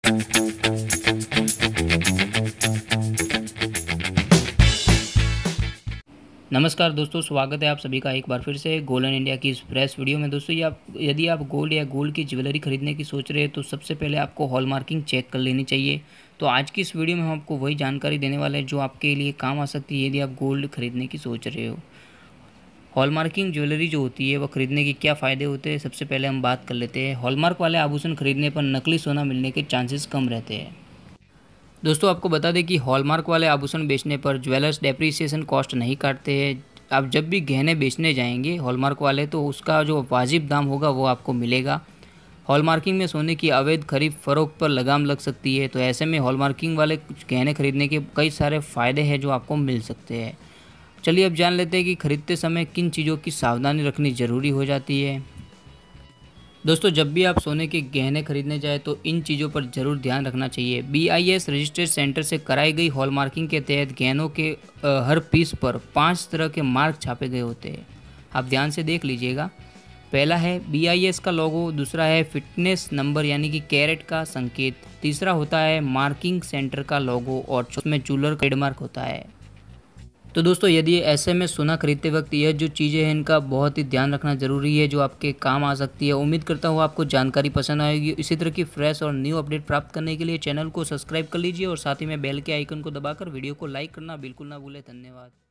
नमस्कार दोस्तों, स्वागत है आप सभी का एक बार फिर से गोल्ड एंड इंडिया की इस फ्रेश वीडियो में। दोस्तों यदि आप गोल्ड या गोल्ड की ज्वेलरी खरीदने की सोच रहे हैं तो सबसे पहले आपको हॉलमार्किंग चेक कर लेनी चाहिए। तो आज की इस वीडियो में हम आपको वही जानकारी देने वाले हैं जो आपके लिए काम आ सकती है यदि आप गोल्ड खरीदने की सोच रहे हो। हॉलमार्किंग ज्वेलरी जो होती है वह खरीदने के क्या फ़ायदे होते हैं, सबसे पहले हम बात कर लेते हैं। हॉलमार्क वाले आभूषण खरीदने पर नकली सोना मिलने के चांसेस कम रहते हैं। दोस्तों आपको बता दें कि हॉलमार्क वाले आभूषण बेचने पर ज्वेलर्स डेप्रिसिएशन कॉस्ट नहीं काटते हैं। आप जब भी गहने बेचने जाएंगे हॉलमार्क वाले तो उसका जो वाजिब दाम होगा वो आपको मिलेगा। हॉलमार्किंग में सोने की अवैध खरीद फरोख्त पर लगाम लग सकती है, तो ऐसे में हॉलमार्किंग वाले गहने खरीदने के कई सारे फ़ायदे हैं जो आपको मिल सकते हैं। चलिए अब जान लेते हैं कि खरीदते समय किन चीज़ों की सावधानी रखनी ज़रूरी हो जाती है। दोस्तों जब भी आप सोने के गहने खरीदने जाए तो इन चीज़ों पर ज़रूर ध्यान रखना चाहिए। BIS रजिस्टर्ड सेंटर से कराई गई हॉलमार्किंग के तहत गहनों के हर पीस पर 5 तरह के मार्क छापे गए होते हैं। आप ध्यान से देख लीजिएगा। पहला है BIS का लोगो, दूसरा है फिटनेस नंबर यानी कि कैरेट का संकेत, तीसरा होता है मार्किंग सेंटर का लोगो और चौथा में ज्वेलर ट्रेडमार्क होता है। तो दोस्तों यदि ऐसे में सोना खरीदते वक्त यह जो चीज़ें हैं इनका बहुत ही ध्यान रखना ज़रूरी है जो आपके काम आ सकती है। उम्मीद करता हूँ आपको जानकारी पसंद आएगी। इसी तरह की फ्रेश और न्यू अपडेट प्राप्त करने के लिए चैनल को सब्सक्राइब कर लीजिए और साथ ही में बेल के आइकन को दबाकर वीडियो को लाइक करना बिल्कुल ना भूलें। धन्यवाद।